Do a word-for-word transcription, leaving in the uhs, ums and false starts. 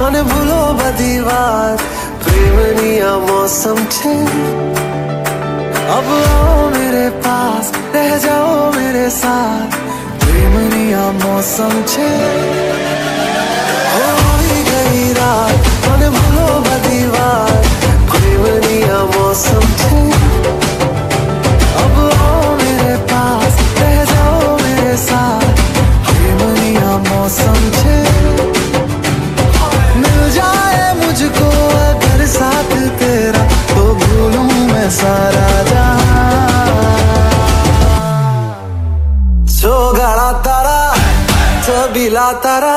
મને ભૂલો બધી વાત પ્રેમની આ મોસમ છે अब आओ मेरे पास रह जाओ मेरे साथ प्रेमनी आ मौसम छे होई गई रात મને ભૂલો બધી વાત प्रेमनी आ मौसम छे अब आओ मेरे पास रह जाओ मेरे साथ प्रेमनी आ मौसम छे मिल जाए मुझको अगर साथ तेरा तो भूलूं मैं सारा Bila tara